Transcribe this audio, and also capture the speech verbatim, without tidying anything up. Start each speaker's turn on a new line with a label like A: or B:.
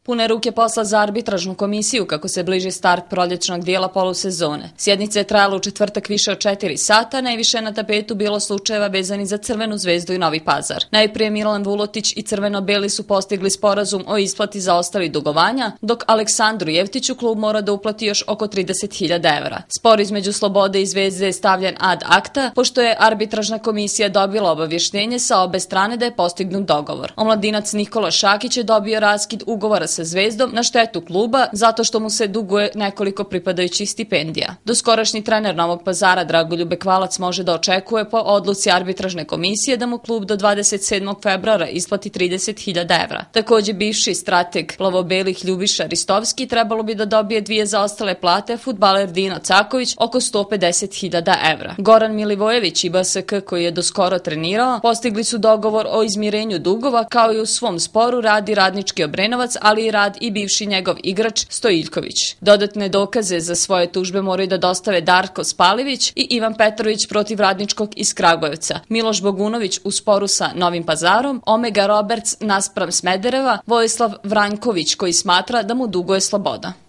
A: Pune ruke posla za arbitražnu komisiju kako se bliži start proljećnog dijela polusezone. Sjednica je trajala u četvrtak više od četiri sata, najviše na tapetu bilo slučajeva vezani za Crvenu zvezdu i Novi Pazar. Najprije Milan Vulotić i crveno-beli su postigli sporazum o isplati zaostalih dugovanja, dok Aleksandru Jevtiću klub mora da uplati još oko trideset hiljada evra. Spor između Slobode i Zvezde je stavljen ad acta, pošto je arbitražna komisija dobila obavještenje sa obe strane da je postignut dogovor. Omladinac Nikola Šakić je dobio raskid ugovora sa Zvezdom na štetu kluba zato što mu se duguje nekoliko pripadajućih stipendija. Doskorašnji trener Novog Pazara Dragoljub Bekvalac može da očekuje po odluci arbitražne komisije da mu klub do dvadeset sedmog februara isplati trideset hiljada evra. Također bivši strateg plavobelih Ljubiša Ristovski trebalo bi da dobije dvije zaostale plate, fudbaler Dino Caković oko sto pedeset hiljada evra. Goran Milivojević i B S K, koji je doskoro trenirao, postigli su dogovor o izmirenju dugova, kao i u svom sporu radi Radnički Obrenovac, ali i rad i bivši njegov igrač Stojiljković. Dodatne dokaze za svoje tužbe moraju da dostave Darko Spalivić i Ivan Petrović protiv Radničkog iz Kragujevca, Miloš Bogunović u sporu sa Novim Pazarom, Omega Roberts naspram Smedereva, Vojislav Vranjković koji smatra da mu duguje Sloboda.